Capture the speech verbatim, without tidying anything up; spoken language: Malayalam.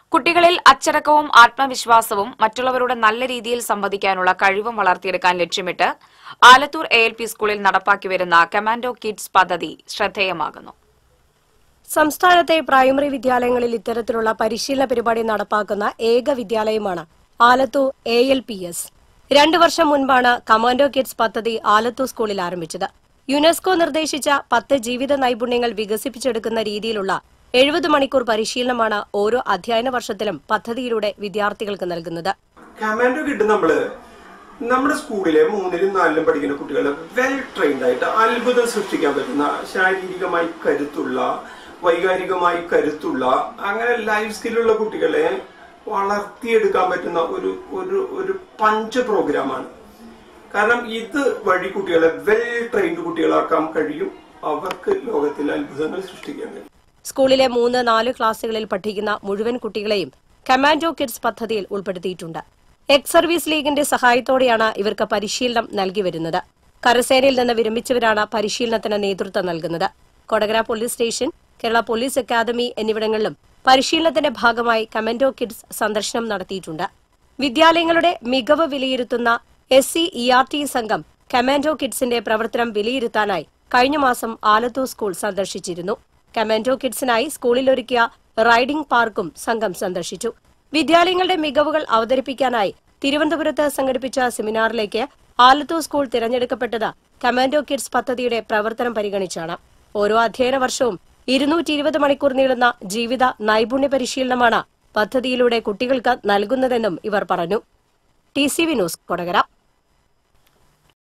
കുട്ടികളിൽ അച്ചടക്കവും ആത്മവിശ്വാസവും മറ്റുള്ളവരോട് നല്ല രീതിയിൽ സംവദിക്കാനുള്ള കഴിവും വളർത്തിയെടുക്കാൻ ലക്ഷ്യമിട്ട് ആലത്തൂർ എ എൽ പി സ്കൂളിൽ നടപ്പാക്കിവരുന്ന കമാൻഡോ കിഡ്സ് പദ്ധതി ശ്രദ്ധേയമാകുന്നു. സംസ്ഥാനത്തെ പ്രൈമറി വിദ്യാലയങ്ങളിൽ ഇത്തരത്തിലുള്ള പരിശീലന പരിപാടി നടപ്പാക്കുന്ന ഏക വിദ്യാലയമാണ് Alathur A L P S. രണ്ടു വർഷം മുൻപാണ് കമാൻഡോ കിഡ്സ് പദ്ധതി ആലത്തൂർ സ്കൂളിൽ ആരംഭിച്ചത്. യുനെസ്കോ നിർദ്ദേശിച്ച പത്ത് ജീവിത നൈപുണ്യങ്ങൾ വികസിപ്പിച്ചെടുക്കുന്ന രീതിയിലുള്ള എഴുപത് മണിക്കൂർ പരിശീലനമാണ് ഓരോ അധ്യയന വർഷത്തിലും പദ്ധതിയിലൂടെ വിദ്യാർത്ഥികൾക്ക് നൽകുന്നത്. കമാൻഡോ കിഡ് നമ്മള് നമ്മുടെ സ്കൂളിലെ മൂന്നിലും നാലിലും പഠിക്കുന്ന കുട്ടികൾ വെൽ ട്രെയിൻഡ് ആയിട്ട് അത്ഭുതം സൃഷ്ടിക്കാൻ പറ്റുന്ന, ശാരീരികമായി കരുത്തുള്ള, വൈകാരികമായി കരുത്തുള്ള, അങ്ങനെ ലൈഫ് സ്കില്ലുള്ള കുട്ടികളെ വളർത്തിയെടുക്കാൻ പറ്റുന്ന ഒരു ഒരു ഒരു പഞ്ച് പ്രോഗ്രാമാണ്. കാരണം ഇത് വഴി കുട്ടികളെ വെൽ ട്രെയിൻഡ് കുട്ടികളാക്കാൻ കഴിയും. അവർക്ക് ലോകത്തിൽ അത്ഭുതങ്ങൾ സൃഷ്ടിക്കാൻ കഴിയും. സ്കൂളിലെ മൂന്ന് നാല് ക്ലാസുകളിൽ പഠിക്കുന്ന മുഴുവൻ കുട്ടികളെയും കമാൻഡോ കിഡ്സ് പദ്ധതിയിൽ ഉൾപ്പെടുത്തിയിട്ടുണ്ട്. എക്സ് സർവീസ് ലീഗിന്റെ സഹായത്തോടെയാണ് ഇവർക്ക് പരിശീലനം നൽകി വരുന്നത്. കരസേനയിൽ നിന്ന് വിരമിച്ചവരാണ് പരിശീലനത്തിന് നേതൃത്വം നൽകുന്നത്. Kodakara police station, Kerala police academy എന്നിവിടങ്ങളിലും പരിശീലനത്തിന്റെ ഭാഗമായി കമാൻഡോ കിഡ്സ് സന്ദർശനം നടത്തിയിട്ടുണ്ട്. വിദ്യാലയങ്ങളുടെ മികവ് വിലയിരുത്തുന്ന S C E R T സംഘം കമാൻഡോ കിഡ്സിന്റെ പ്രവർത്തനം വിലയിരുത്താനായി കഴിഞ്ഞ മാസം ആലത്തൂർ സ്കൂൾ സന്ദർശിച്ചിരുന്നു. കമാൻഡോ കിഡ്സിനായി സ്കൂളിൽ ഒരുക്കിയ റൈഡിംഗ് പാർക്കും സംഘം സന്ദർശിച്ചു. വിദ്യാലയങ്ങളുടെ മികവുകൾ അവതരിപ്പിക്കാനായി തിരുവനന്തപുരത്ത് സംഘടിപ്പിച്ച സെമിനാറിലേക്ക് ആലത്തൂർ സ്കൂൾ തിരഞ്ഞെടുക്കപ്പെട്ടത് കമാൻഡോ കിഡ്സ് പദ്ധതിയുടെ പ്രവർത്തനം പരിഗണിച്ചാണ്. ഓരോ അധ്യയന വർഷവും ഇരുന്നൂറ്റി ഇരുപത് മണിക്കൂർ നീളുന്ന ജീവിത നൈപുണ്യ പരിശീലനമാണ് പദ്ധതിയിലൂടെ കുട്ടികൾക്ക് നൽകുന്നതെന്നും ഇവർ പറഞ്ഞു. T C V news, Kodakara.